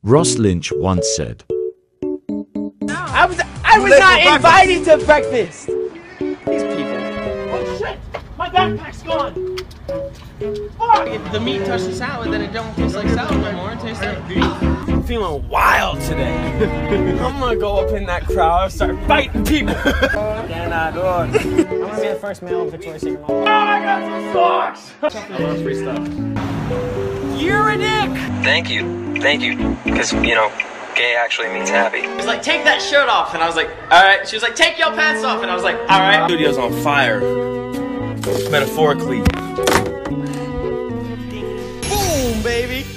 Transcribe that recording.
Ross Lynch once said, I was not invited to breakfast. These people. Oh shit! My backpack's gone. Fuck! If the meat touched the salad, then it don't taste like salad no more. It tastes like beef. I'm feeling wild today. I'm gonna go up in that crowd and start fighting people. Can I do it? I'm gonna be the first male Victoria's Secret model. Oh, I got some socks! I love free stuff. You're a dick! Thank you, because, you know, gay actually means happy. She was like, take that shirt off, and I was like, alright. She was like, take your pants off, and I was like, alright. Studio's on fire. Metaphorically. Boom, baby!